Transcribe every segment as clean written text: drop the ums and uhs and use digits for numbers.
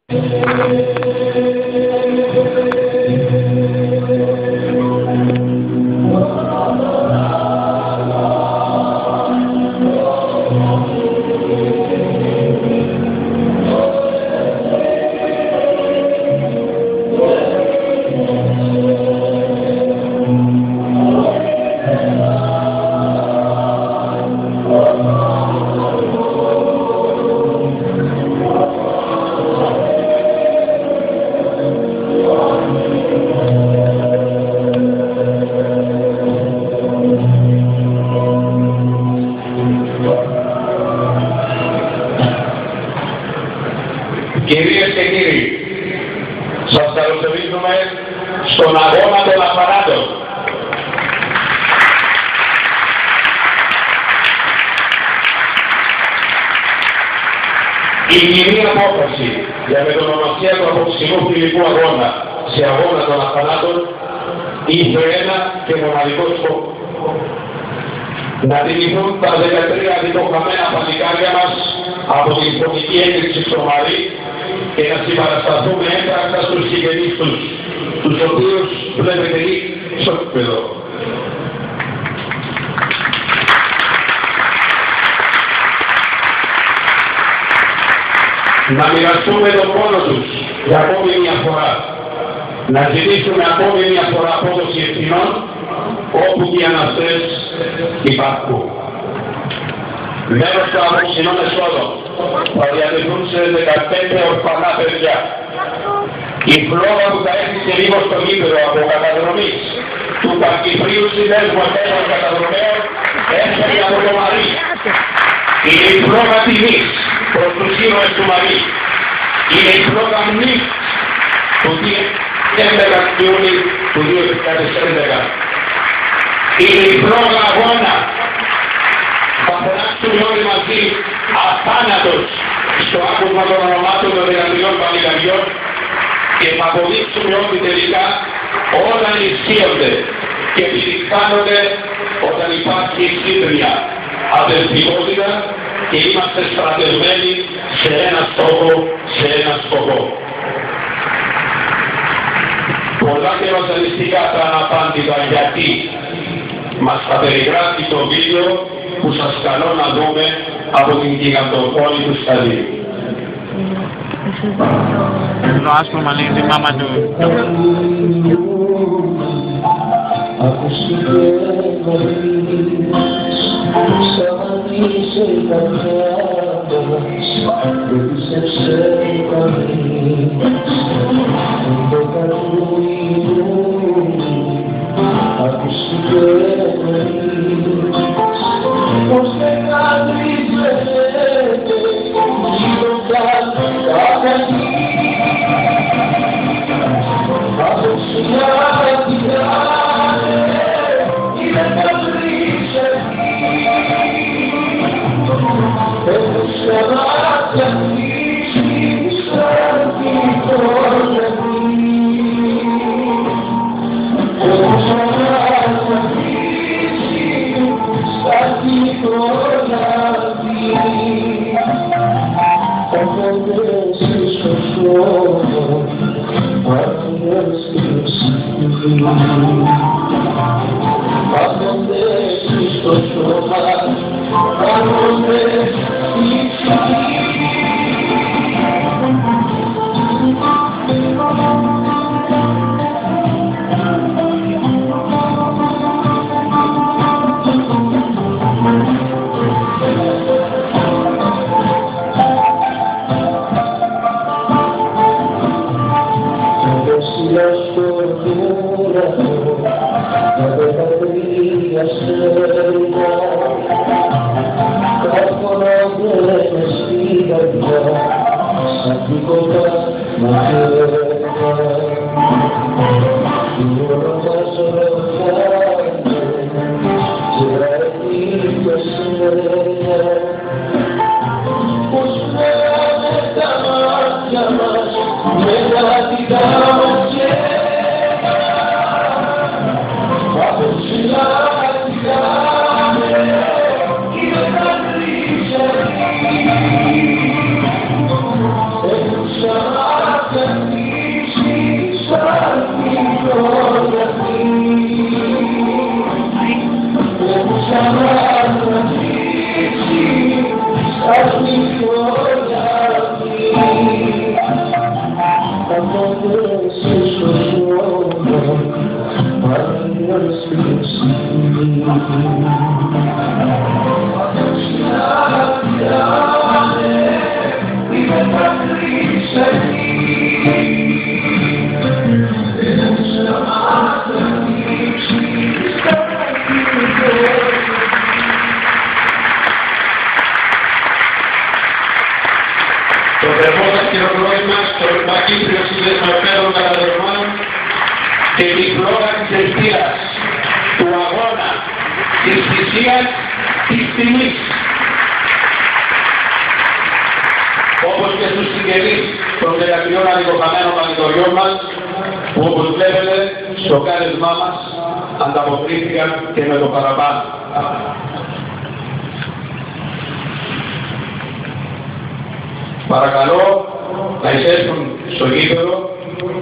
Κυρίες και κύριοι, σας καλωσορίζουμε στον αγώνα των απαράτων. Η κοινή απόφαση για μετονομασία του απόψινού φιλικού αγώνα σε αγώνα των αθανάτων είχε ένα και μοναδικό σκοπό. Να τιμηθούν τα 13 αντικοχαμένα παλικάρια μας από την φωνική έκρηξη στο Μαρί και να συμπαρασταθούμε έμπρακτα στους συγγενείς τους οποίους βλέπετε ήδη στο επίπεδο. Να μοιραστούμε τον πόνο τους για ακόμη μια φορά. Να ζητήσουμε ακόμη μια φορά απόδοση ευθυνών όπου και αν αυτές υπάρχουν. Μέρος των απόψινών εσόδων θα διατεθούν σε 15 ορφανά παιδιά. Η φλόγα που θα έρθει σε λίγο στο γήπεδο από καταδρομής του Παγκυπρίου Συνδέσμου Επέμβων Καταδρομέων έρχεται από το Μαρί. Είναι η φλόγα τιμής προς τους ήρωες του Μαρί. Είναι η φλόγα μνήμης του 11 Ιούνιου του 2011. Είναι η φλόγα αγώνα. Θα φωνάξουμε όλοι μαζί αθάνατος στο άκουσμα των ονομάτων των 13 παλικαριών και θα αποδείξουμε ότι τελικά όλα ενισχύονται και επιτυχάνονται όταν υπάρχει σύμπνοια, αδελφικότητα και είμαστε στρατευμένοι σε ένα στόχο, σε ένα σκοπό. Πολλά και βασανιστικά τα αναπάντητα γιατί μας θα περιγράφει το βίντεο που σας καλώ να δούμε από την γιγαντοφόνη του σταδίου. Το άσπρο μαλλί τη μάμα του. Shut up. Το θερμότατο χειροκρότημα στο Μακύπριο Σύνδεσμο Επέδρων Καταδρομών και την πλώρα της αιστείας του αγώνα, της θυσίας, της τιμής. Όπως και στους συγγενείς των 13 αδικοχαμένων πανηγοριών μας, που όπως βλέπετε στο κάλεσμά μας ανταποκρίθηκαν και με το παραπάνω. Παρακαλώ να εισέλθουν στο γήπεδο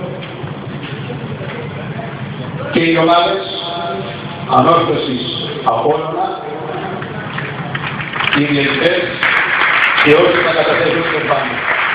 και οι ομάδες Ανόρθωσης Απόλλωνα, οι διαιτητές και όσοι θα καταθέσουν στο πάνω.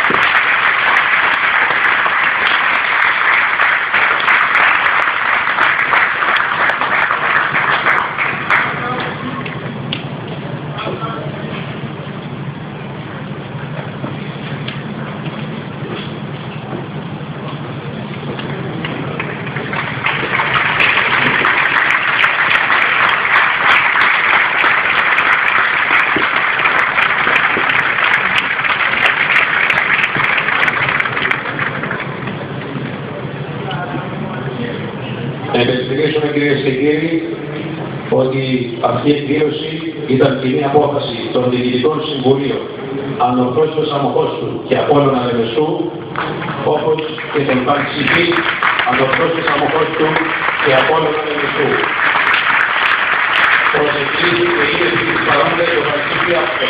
Να επεξηγήσουμε, κυρίες και κύριοι, ότι αυτή η εκδήλωση ήταν κοινή απόφαση των Διοικητικών Συμβουλίων Ανορθώσεως Αμοχώστου και Απόλλωνα Λεμεσού, όπως και των Πανξηφί Ανορθώσεως Αμοχώστου και Απόλλωνα Λεμεσού. Προσεκλήσει και είναι στις παρόντες το Πανξηφί αυτό.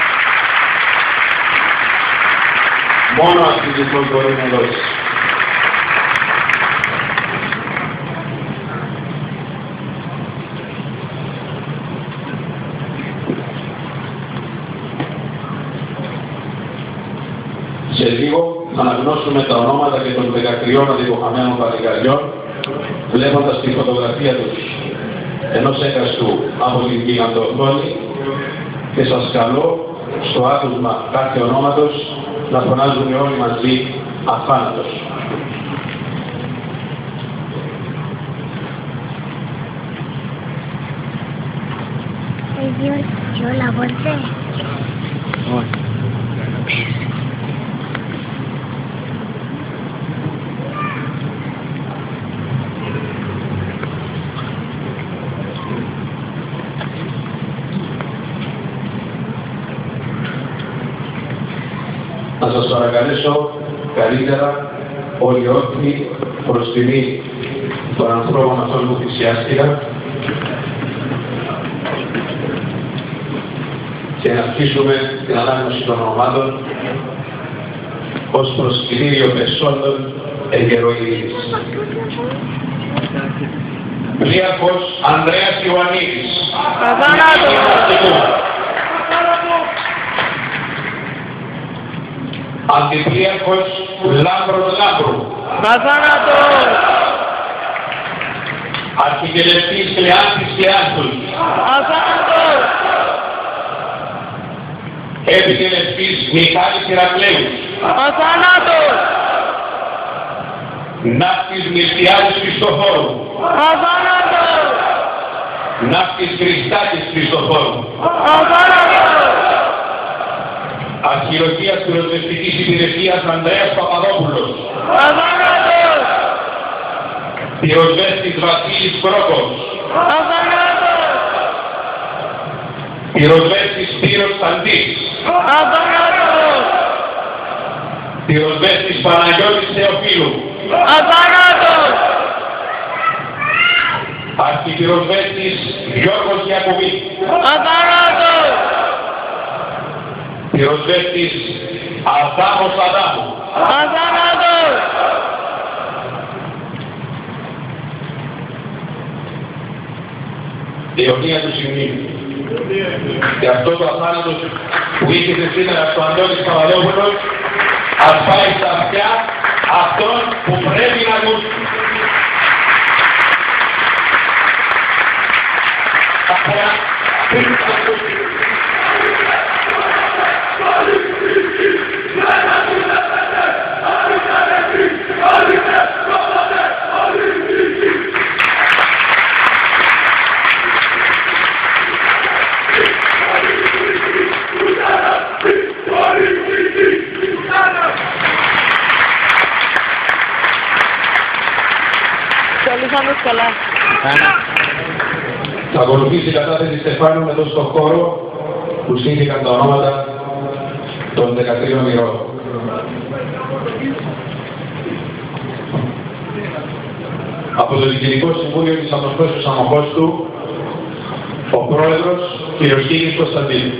Μόνο αυτοί μπορεί να δώσει. Σε λίγο θα αναγνώσουμε τα ονόματα και των 13 αδικοχαμένων παλικαριών, βλέποντας τη φωτογραφία τους ενός έκαστου από την γιγαντοοθόνη, και σας καλώ στο άκουσμα κάθε ονόματος να φωνάζουμε όλοι μαζί αθάνατος. Όλα βολτέ. Να σας παρακαλέσω καλύτερα όλοι όρθιοι προς τιμή των ανθρώπων αυτών που θυσιάστηκαν και να αρχίσουμε την ανάγνωση των ονομάτων ως προσκυνήριο πεσόντων εγεροειδής. Πλοίαρχος Ανδρέας Ιωαννίδης. Αντιπλοίαρχος Λάμπρος Λάμπρου. Αθάνατος. Αρχικελευτής Λεάντης Λεάντους. Αθάνατος. Επικελευτής Μιχάλης Ηρακλέους. Αθάνατος. Ναύτης Μυστιάδης Χριστοφόρου. Αθάνατος. Ναύτης Χριστάκης Χριστοφόρου. Αθάνατος. Αρχιολογίας Πυροσβεστικής Υπηρεσίας Ανδρέας Παπαδόπουλος. Αθάνατος. Πυροσβέστης Βασίλης Κρόκος. Αθάνατος. Πυροσβέστης Σπύρος Σαντής. Αθάνατος. Πυροσβέστης Παναγιώτης Θεοφίλου. Αθάνατος. Αρχιπυροσβέστης Γιώργος Γιακουβή. Αθάνατος. Πυροσβέστης Αδάμος Αδάμου. Αθάνατος. Ιωνία του Σημείου. Και αυτό το αθάνατος που είχε σήμερα στο Αντώνης Παπαδόπουλος ας πάει στα αυτιά αυτόν που πρέπει να ακούσουν. Θα ακολουθήσει η κατάθεση Στεφάνου εδώ στον χώρο που στήθηκαν τα ονόματα των 13 ηρώων. Από το Διοικητικό Συμβούλιο της Ανορθώσεως Αμοχώστου, ο Πρόεδρος κ. Κίνης Κωνσταντίνου.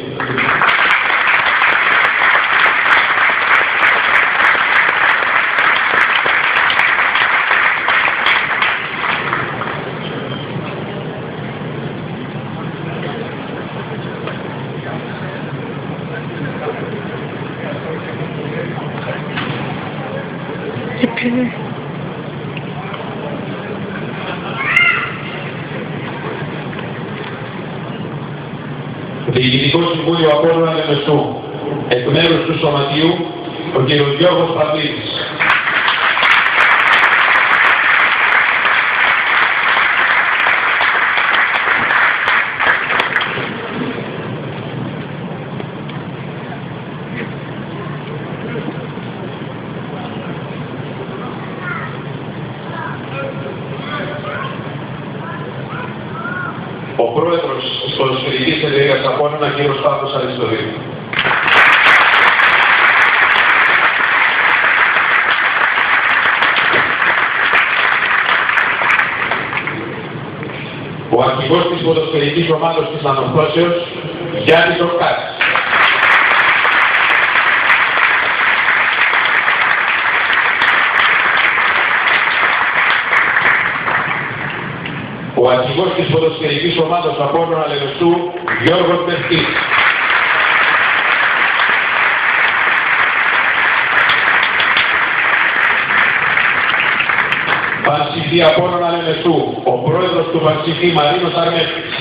Διοικητικό Συμβούλιο Απόλλωνα Λεμεσού, εκ μέρους του Σωματείου, ο κ. Γιώργος Παπλίδης. Ο Πρόεδρος της Ποδοσφαιρικής Εταιρείας Απόλλωνα, κ. Σταύρος Αριστοδίου. Ο αρχηγός της Ποδοσφαιρικής Ομάδος της Ανορθώσεως, Γιάννης Ορκάτης. Ο αρχηγός της Ποδοσφαιρικής Ομάδος Απόλλωνα Λεμεσού, Γιώργος Μερκής. Πανσηφή Απόλλωνα Λεμεσού, ο πρόεδρος του Πανσηφή Μαρίνος Αρμέφης.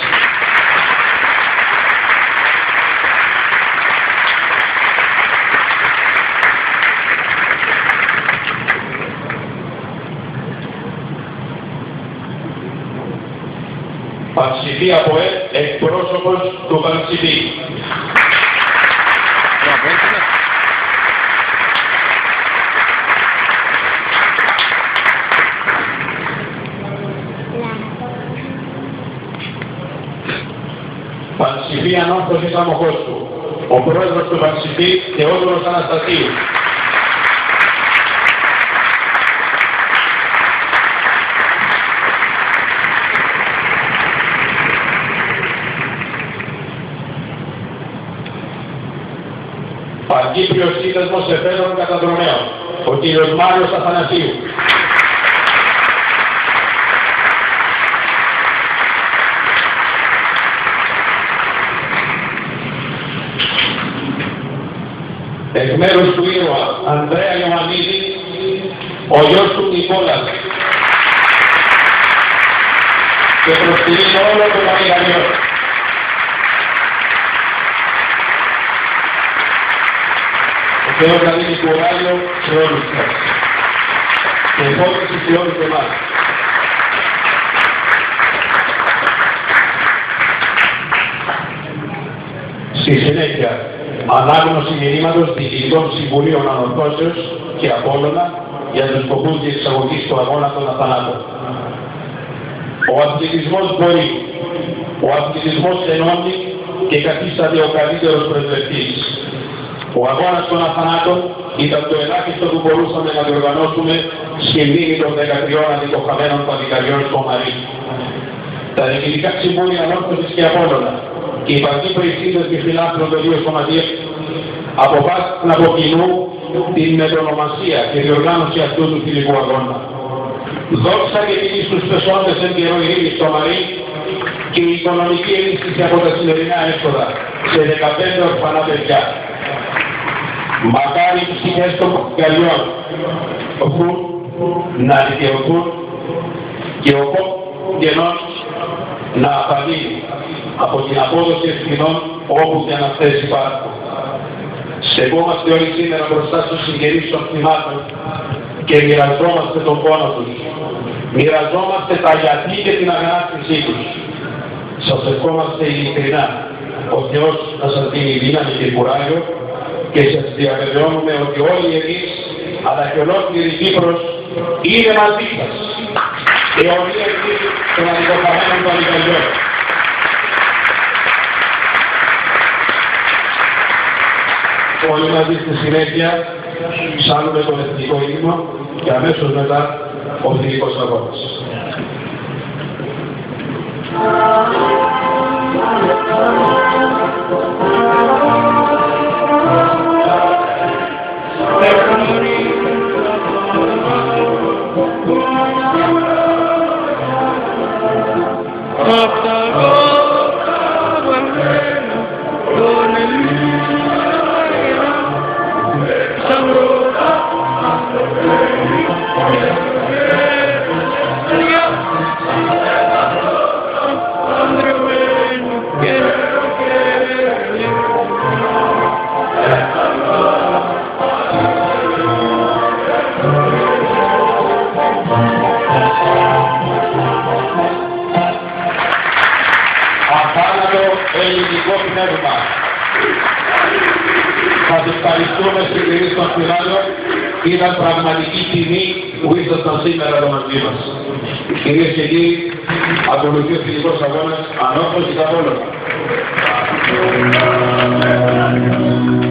Πανσηφή από εκπρόσωπος του Πανσηφή. Πανσηφή Ανόρθωσης Αμοχώστου, ο πρόεδρος του Πανσηφή Θεόδωρος Αναστασίου. Παγκύπριος Σύνδεσμος Εφέδρων Καταδρομέων, ο κ. Μάριος Αθανασίου. Εκ μέρους του ήρωα Ανδρέα Ιωαννίδη, ο γιος του Νικόλας. Και προστηρίζει όλο το Παγιανιό. Ο Θεός να δίνει κουράγιο σε όλους σας. Και υπόθεση σε όλους εμάς. Στη συνέχεια, ανάγνωση μηνύματος Διοικητικών Συμβουλίων Ανορθώσεως και Απόλλωνα για τους σκοπούς της εξαγωγής του αγώνα των αθανάτων. Ο αθλητισμός μπορεί, ο αθλητισμός ενώνει και καθίσταται ο καλύτερος πρεσβευτής. Ο αγώνας των αθανάτων ήταν το ελάχιστο που μπορούσαμε να διοργανώσουμε στη μνήμη των 13 αντικοχαμένων παλικαριών στο Μαρί. Τα Διοικητικά Συμβούλια Ανόρθωσης και Απόλλωνα και οι Παγκύπριοι Σύνδεσμοι Φιλάνθρωπων των δύο σωματείων αποφάσισαν από κοινού την μετονομασία και διοργάνωση αυτού του φιλικού αγώνα. Δόξα και τιμή στους πεσόντες εν καιρό ειρήνης στο Μαρί και η οικονομική ενίσχυση από τα σημερινά έσοδα σε 15 ορφανά παιδιά. Μακάρι οι ψυχές των παλιών οφούν να δικαιωθούν και ο γενών να απαλλεί από την απόδοση ευθυνών όπου και αν αυτές υπάρχουν. Στεκόμαστε όλοι σήμερα μπροστά στους συγγενείς των θυμάτων και μοιραζόμαστε τον πόνο τους. Μοιραζόμαστε τα γιατί και την αγανάκτησή τους. Σας ευχόμαστε ειλικρινά ο Θεός να σας δίνει δύναμη και κουράγιο και σας διαβεβαιώνουμε ότι όλοι εμείς αλλά και ολόκληρη Κύπρος είναι μαζί σας και όλοι εμείς των αντικοφαμένων των Ιταλιών. Όλοι μαζί στη συνέχεια ψάλουμε τον εθνικό ύμνο και αμέσως μετά ο φιλικός αγώνας. Ελληνικό πνεύμα. Σας ευχαριστούμε συγγενείς των φιλάδων. Ήταν πραγματική τιμή που ήσασταν σήμερα εδώ μαζί μας. Κυρίες και κύριοι, ακολουθεί ο φιλικός αγώνας ανώπως ή καθόλου.